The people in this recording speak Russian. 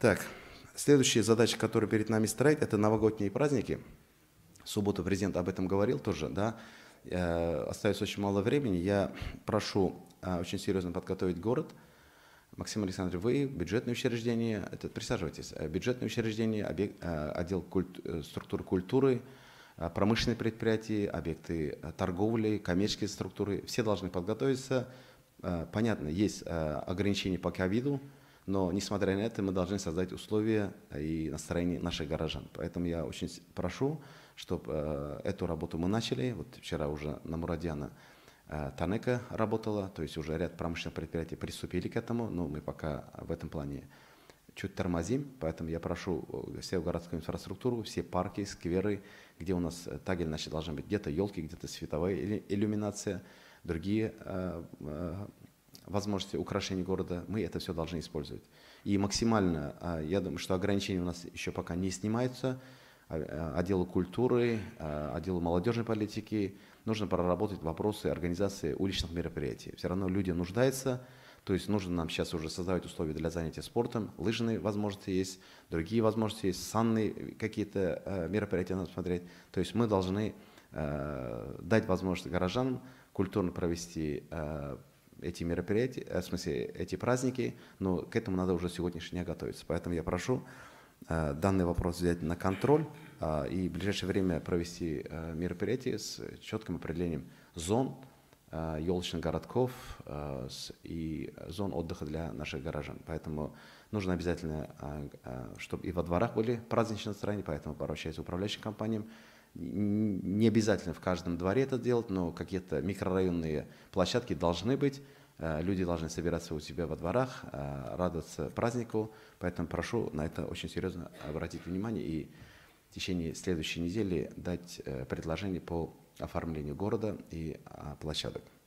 Так, следующая задача, которая перед нами стоит, это новогодние праздники. В субботу президент об этом говорил тоже, да. Остается очень мало времени. Я прошу очень серьезно подготовить город. Максим Александрович, вы, бюджетные учреждения, присаживайтесь, бюджетные учреждения, отдел структуры культуры, промышленные предприятия, объекты торговли, коммерческие структуры, все должны подготовиться. Понятно, есть ограничения по ковиду, но несмотря на это мы должны создать условия и настроение наших горожан. Поэтому я очень прошу, чтобы эту работу мы начали. Вот вчера уже на Мурадьяна Танека работала, то есть уже ряд промышленных предприятий приступили к этому, но мы пока в этом плане чуть тормозим, поэтому я прошу всю городскую инфраструктуру, все парки, скверы, где у нас так или иначе должны быть где-то елки, где-то световая иллюминация, другие возможности украшения города, мы это все должны использовать. И максимально, я думаю, что ограничения у нас еще пока не снимаются, отделу культуры, отделу молодежной политики нужно проработать вопросы организации уличных мероприятий. Все равно люди нуждаются, то есть нужно нам сейчас уже создавать условия для занятия спортом, лыжные возможности есть, другие возможности есть, санные какие-то мероприятия надо смотреть. То есть мы должны дать возможность горожанам культурно провести эти мероприятия, в смысле эти праздники, но к этому надо уже сегодняшний день готовиться. Поэтому я прошу данный вопрос взять на контроль и в ближайшее время провести мероприятие с четким определением зон, елочных городков и зон отдыха для наших горожан. Поэтому нужно обязательно, чтобы и во дворах были праздничные настроения, поэтому обращаюсь к управляющим компаниям. Не обязательно в каждом дворе это делать, но какие-то микрорайонные площадки должны быть. Люди должны собираться у себя во дворах, радоваться празднику. Поэтому прошу на это очень серьезно обратить внимание и в течение следующей недели дать предложение по оформлению города и площадок.